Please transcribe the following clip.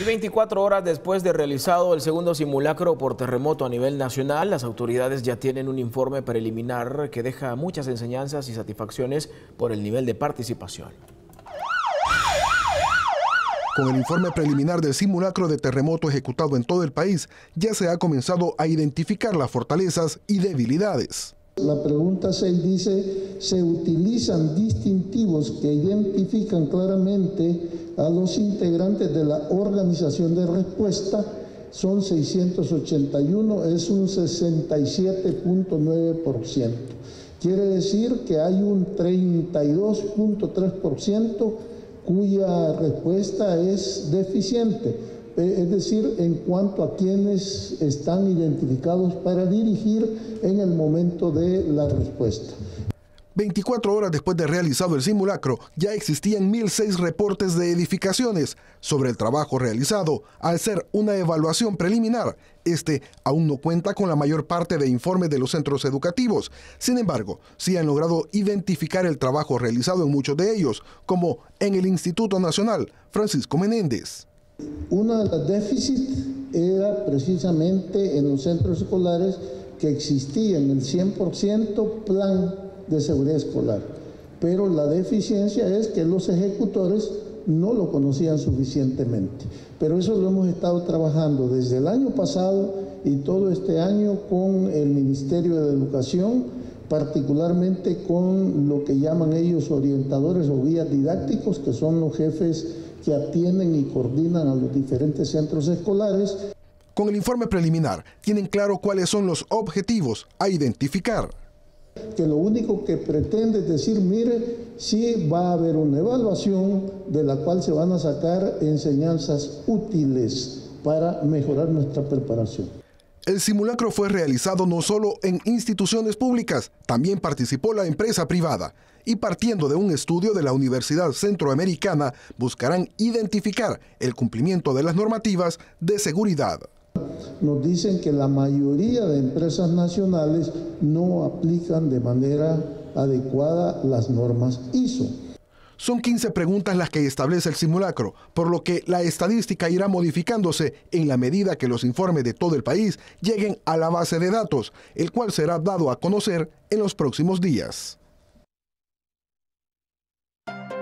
Y 24 horas después de realizado el segundo simulacro por terremoto a nivel nacional, las autoridades ya tienen un informe preliminar que deja muchas enseñanzas y satisfacciones por el nivel de participación. Con el informe preliminar del simulacro de terremoto ejecutado en todo el país, ya se ha comenzado a identificar las fortalezas y debilidades. La pregunta 6 dice, ¿se utilizan distintivos que identifican claramente a los integrantes de la organización de respuesta? Son 681, es un 67.9%. Quiere decir que hay un 32.3% cuya respuesta es deficiente. Es decir, en cuanto a quienes están identificados para dirigir en el momento de la respuesta. 24 horas después de realizado el simulacro, ya existían 1.006 reportes de edificaciones sobre el trabajo realizado. Al ser una evaluación preliminar, este aún no cuenta con la mayor parte de informes de los centros educativos. Sin embargo, sí han logrado identificar el trabajo realizado en muchos de ellos, como en el Instituto Nacional Francisco Menéndez. Una de las déficits era precisamente en los centros escolares que existía en el 100% plan de seguridad escolar, pero la deficiencia es que los ejecutores no lo conocían suficientemente. Pero eso lo hemos estado trabajando desde el año pasado y todo este año con el Ministerio de Educación, particularmente con lo que llaman ellos orientadores o guías didácticos, que son los jefes que atienden y coordinan a los diferentes centros escolares. Con el informe preliminar, tienen claro cuáles son los objetivos a identificar. Que lo único que pretende es decir, mire, sí va a haber una evaluación de la cual se van a sacar enseñanzas útiles para mejorar nuestra preparación. El simulacro fue realizado no solo en instituciones públicas, también participó la empresa privada. Y partiendo de un estudio de la Universidad Centroamericana, buscarán identificar el cumplimiento de las normativas de seguridad. Nos dicen que la mayoría de empresas nacionales no aplican de manera adecuada las normas ISO. Son 15 preguntas las que establece el simulacro, por lo que la estadística irá modificándose en la medida que los informes de todo el país lleguen a la base de datos, el cual será dado a conocer en los próximos días.